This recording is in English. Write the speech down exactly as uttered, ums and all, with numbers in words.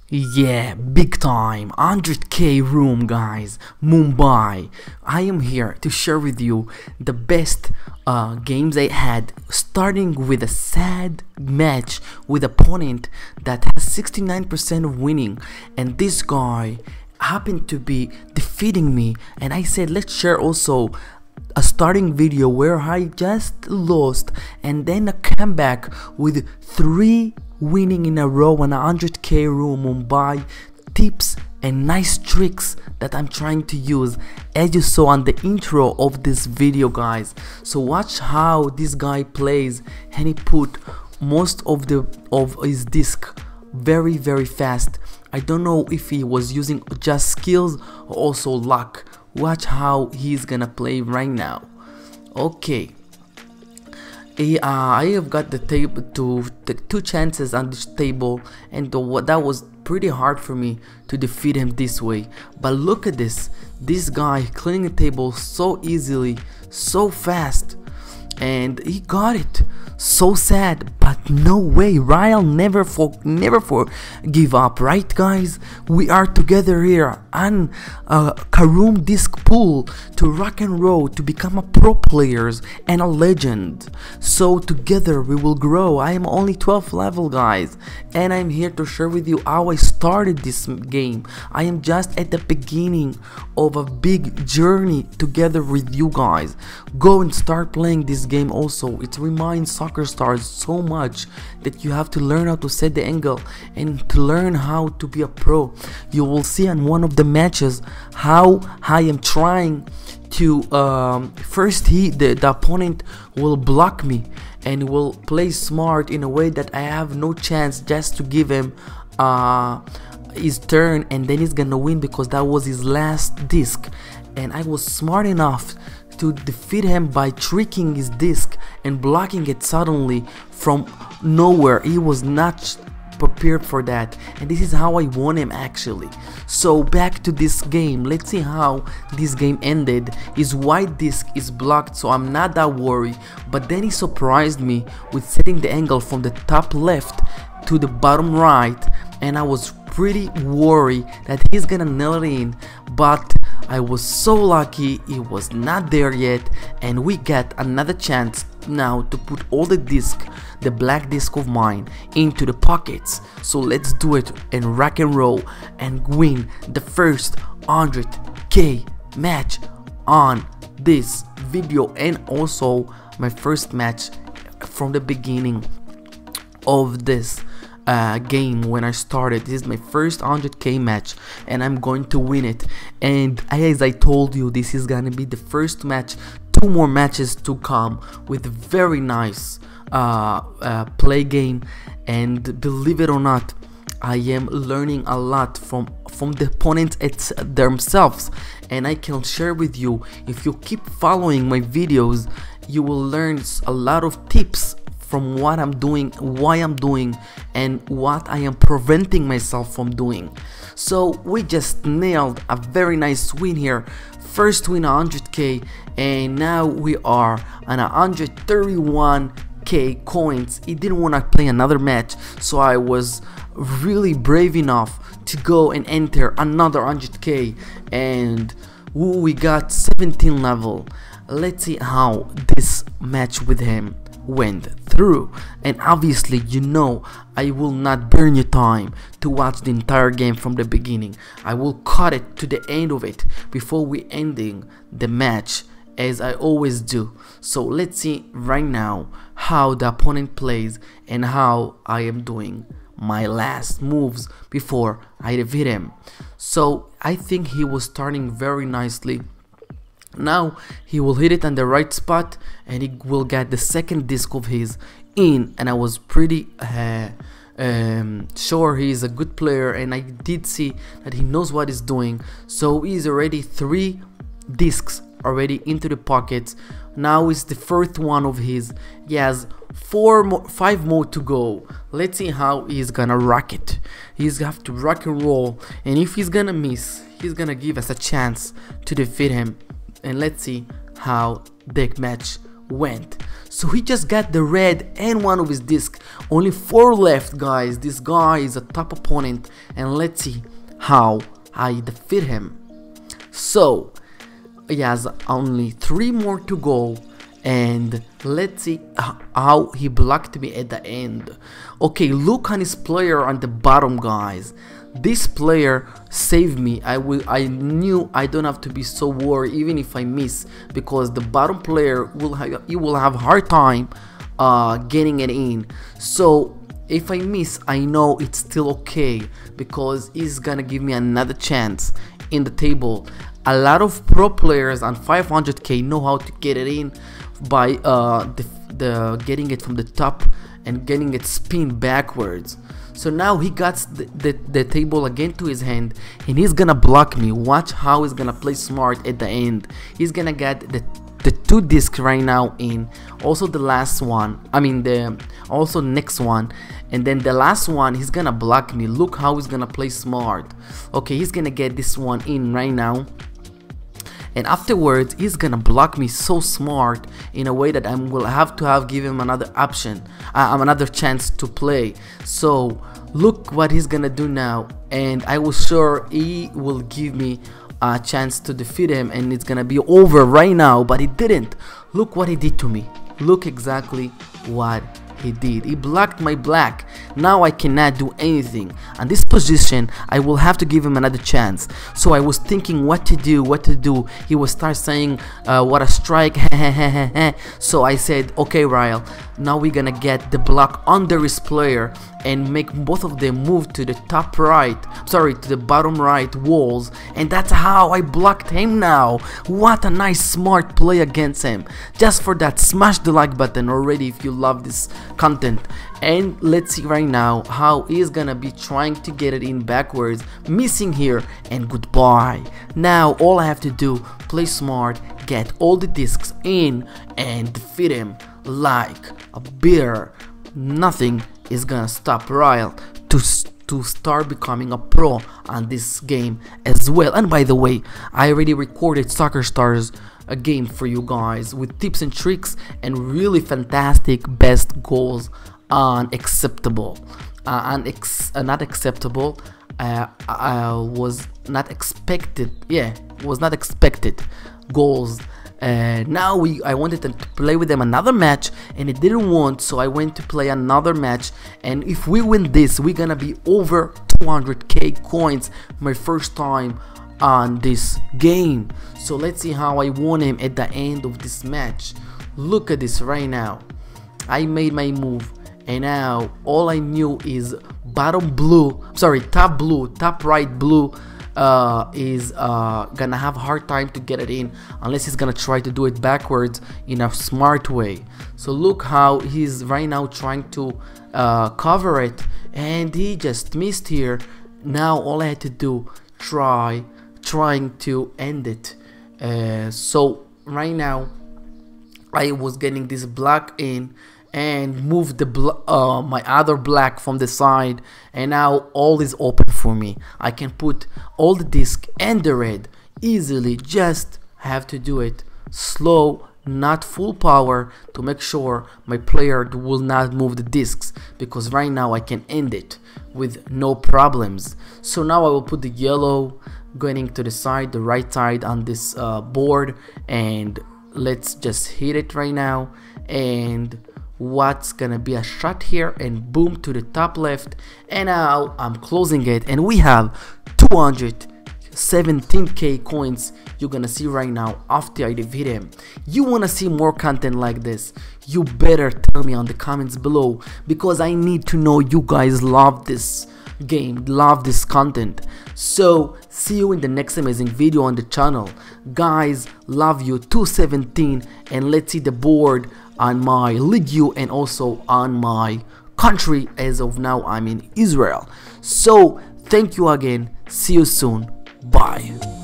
Yeah, big time, one hundred K room guys, Mumbai. I am here to share with you the best uh, games I had, starting with a sad match with opponent that has sixty-nine percent of winning, and this guy happened to be defeating me, and I said let's share also a starting video where I just lost and then a comeback with three winning in a row on a one hundred K room Mumbai, tips and nice tricks that I'm trying to use as you saw on the intro of this video guys. So watch how this guy plays, and he put most of the of his disc very very fast. I don't know if he was using just skills or also luck. Watch how he's gonna play right now. Okay, he, uh, I have got the table to the two chances on this table, and the, that was pretty hard for me to defeat him this way. But look at this, this guy clearing the table so easily, so fast, and he got it. So sad, but no way, Ryle never for never for give up, right guys? We are together here on uh, Karoom Disc Pool to rock and roll, to become a pro players and a legend. So together we will grow. I am only twelfth level guys, and I'm here to share with you how I started this game. I am just at the beginning of a big journey together with you guys. Go and start playing this game also. It reminds soccer stars so much that you have to learn how to set the angle and to learn how to be a pro. You will see on one of the matches how I am trying to um, first he the, the opponent will block me and will play smart in a way that I have no chance, just to give him uh, his turn, and then he's gonna win because that was his last disc. And I was smart enough to defeat him by tricking his disc and blocking it suddenly from nowhere. He was not prepared for that, and this is how I won him actually. So back to this game, let's see how this game ended. His white disc is blocked, so I'm not that worried, but then he surprised me with setting the angle from the top left to the bottom right, and I was pretty worried that he's gonna nail it in, but I was so lucky he was not there yet, and we get another chance now to put all the disc, the black disc of mine, into the pockets. So let's do it and rock and roll and win the first one hundred K match on this video, and also my first match from the beginning of this Uh, game. When I started, this is my first one hundred K match, and I'm going to win it. And as I told you, this is gonna be the first match. Two more matches to come with very nice uh, uh, play game, and believe it or not, I am learning a lot from from the opponents it's themselves, and I can share with you. If you keep following my videos, you will learn a lot of tips from what I'm doing, why I'm doing, and what I am preventing myself from doing. So we just nailed a very nice win here. First win one hundred K, and now we are on one hundred thirty-one K coins. He didn't want to play another match, so I was really brave enough to go and enter another one hundred K, and ooh, we got seventeen level. Let's see how this match with him went through. And obviously, you know, I will not burn your time to watch the entire game from the beginning. I will cut it to the end of it before we ending the match, as I always do. So let's see right now how the opponent plays and how I am doing my last moves before I defeat him. So I think he was starting very nicely. Now he will hit it on the right spot, and he will get the second disc of his in, and I was pretty uh, um, sure he is a good player, and I did see that he knows what he's doing. So he's already three discs already into the pockets. Now is the first one of his. He has four more, five more to go. Let's see how he's gonna rock it. He's have to rock and roll, and if he's gonna miss, he's gonna give us a chance to defeat him. And let's see how the match went. So he just got the red and one of his discs. Only four left, guys. This guy is a top opponent, and let's see how I defeat him. So he has only three more to go, and let's see how he blocked me at the end. Okay, look on his player on the bottom, guys. This player saved me. I will I knew I don't have to be so worried even if I miss, because the bottom player will have you will have hard time uh getting it in. So if I miss, I know it's still okay, because he's gonna give me another chance in the table. A lot of pro players on five hundred K know how to get it in by uh the, the getting it from the top and getting it spin backwards. So now he got the, the, the table again to his hand, and he's gonna block me. Watch how he's gonna play smart at the end. He's gonna get the the two discs right now in, also the last one, I mean the also next one, and then the last one he's gonna block me. Look how he's gonna play smart. Okay, he's gonna get this one in right now, and afterwards he's gonna block me so smart in a way that I will have to have give him another option, uh, another chance to play. So look what he's gonna do now, and I was sure he will give me a chance to defeat him and it's gonna be over right now, but he didn't. Look what he did to me. Look exactly what he did. He blocked my black. Now I cannot do anything. On this position, I will have to give him another chance. So I was thinking what to do, what to do. He will start saying, uh, what a strike. So I said, okay, Ryle, now we're gonna get the block under his player and make both of them move to the top right, sorry, to the bottom right walls, and that's how I blocked him now. What a nice smart play against him. Just for that, smash the like button already if you love this content. And let's see right now how he's gonna be trying to get it in backwards, missing here, and goodbye. Now all I have to do, play smart, get all the discs in, and defeat him like a bear. Nothing is gonna stop Ryle to to start becoming a pro on this game as well. And by the way, I already recorded Soccer Stars, a game for you guys with tips and tricks and really fantastic best goals unacceptable uh, unex uh, not acceptable uh, uh, was not expected yeah was not expected goals. Uh, now we I wanted to play with them another match, and it didn't want, so I went to play another match, and if we win this, we're gonna be over two hundred K coins, my first time on this game. So let's see how I won him at the end of this match. Look at this right now. I made my move, and now all I knew is bottom blue, sorry, top blue, top right blue Uh, is uh, gonna have a hard time to get it in unless he's gonna try to do it backwards in a smart way. So look how he's right now trying to uh, cover it, and he just missed here. Now all I had to do, try trying to end it. Uh, so right now I was getting this black in and move the bl uh, my other black from the side, and now all is open for me. I can put all the disc and the red easily. Just have to do it slow, not full power, to make sure my player will not move the discs, because right now I can end it with no problems. So now I will put the yellow going to the side, the right side on this uh, board, and let's just hit it right now. And what's gonna be a shot here, and boom, to the top left, and now I'm closing it, and we have two hundred seventeen K coins. You're gonna see right now after I defeat him. You wanna see more content like this? You better tell me on the comments below, because I need to know you guys love this game, love this content. So see you in the next amazing video on the channel, guys. Love you. Two seventeen, and let's see the board on my League U and also on my country. As of now, I'm in Israel. So thank you again. See you soon. Bye.